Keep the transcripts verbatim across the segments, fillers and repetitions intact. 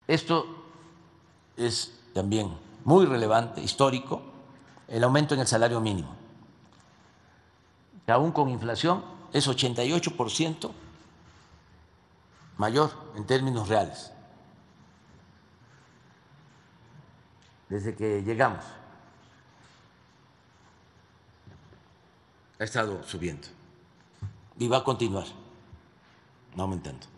Esto es también muy relevante, histórico, el aumento en el salario mínimo, que aún con inflación es ochenta y ocho por ciento mayor en términos reales desde que llegamos. Ha estado subiendo y va a continuar aumentando,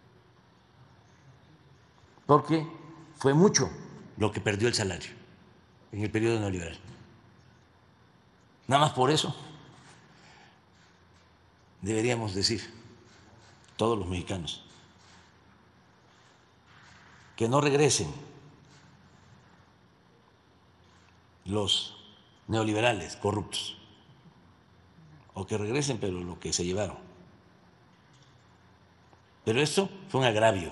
porque fue mucho lo que perdió el salario en el periodo neoliberal. Nada más por eso deberíamos decir todos los mexicanos que no regresen los neoliberales corruptos, o que regresen pero lo que se llevaron. Pero esto fue un agravio.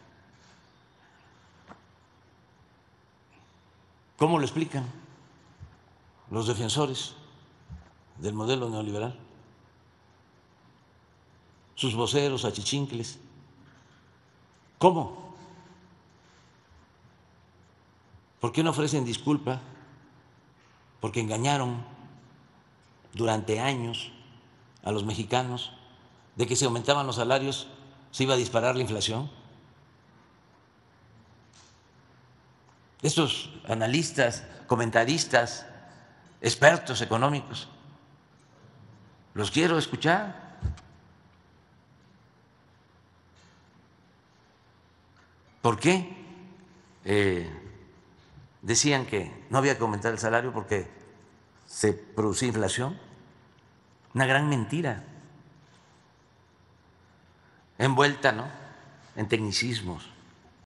¿Cómo lo explican los defensores del modelo neoliberal? Sus voceros achichincles. ¿Cómo? ¿Por qué no ofrecen disculpa? Porque engañaron durante años a los mexicanos de que si aumentaban los salarios se iba a disparar la inflación. Estos analistas, comentaristas, expertos económicos, los quiero escuchar. ¿Por qué? Eh, decían que no había que aumentar el salario porque se producía inflación. Una gran mentira, envuelta, ¿no?, en tecnicismos.